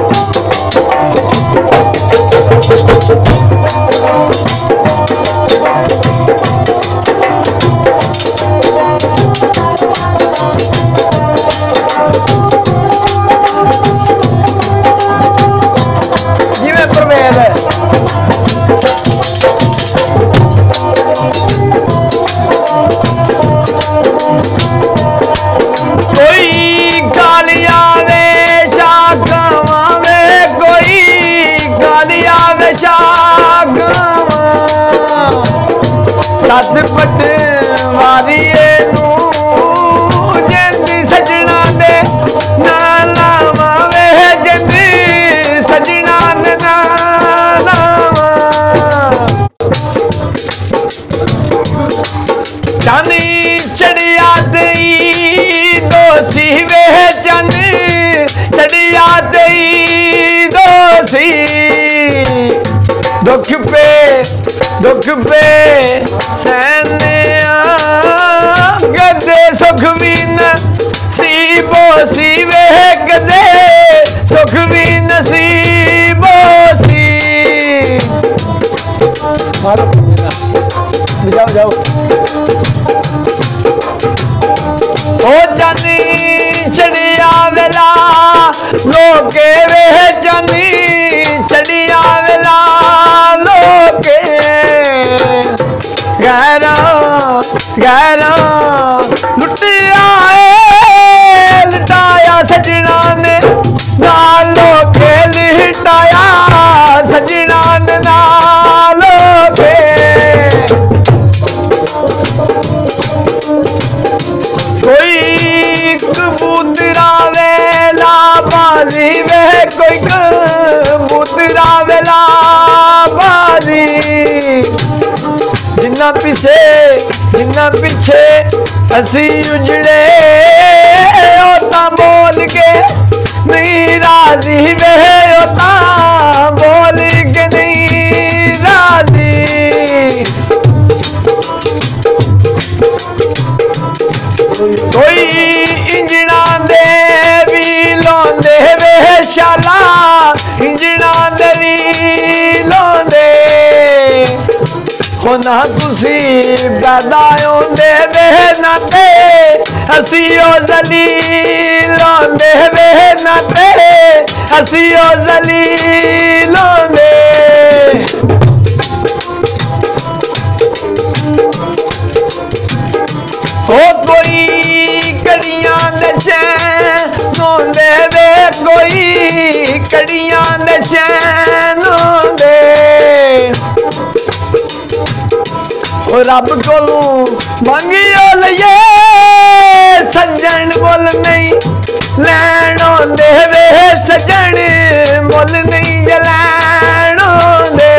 दुख पे सैन्या गदे सुख भी नसीबो सीवे गदे सुख भी नसीबो सी। जाओ जाओ ओ जानी चढ़िया वेला लोके वे जानी चढ़िया वेला लोके गहरा गहरा लुटिया लुटाया सजना ने नालो के लिटाया सजना ने नालो के। कोई कबूतरा वेला बाजी वे कोई कबूतरा वेला बाजी जिन्ना पीछे असी उजड़े ओता बोल के नहीं राजी वे ओता बोल के नहीं राजी। कोई इंजना दे भी लौंदे वे शाला इंजना दे भी लौंदे होना तुसी पैदा होंदे वे नाते असी ओ जलील होंदे वे नाते असी ओ जलील होंदे। ओ कोई कड़ियां दे चैन होंदे वे कोई कड़ियां दे चैन होंदे रब कोलू मंगियो लइए सज्जन बोल नहीं लैन होंदे वे सज्जन बोल नहीं जलैन होंदे।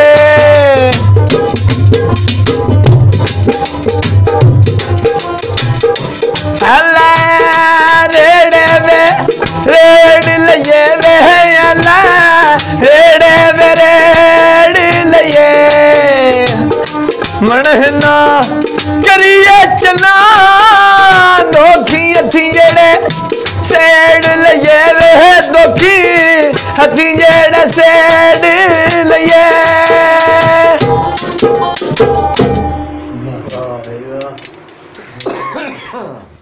रेड़े वे रेड़ लइए वे रेड़े वे रेड़ लइए मनहना करिए चना दोखी हथी जेड़े सेड़ लइए वे दोखी हथी जेड़े सेड़ लइए।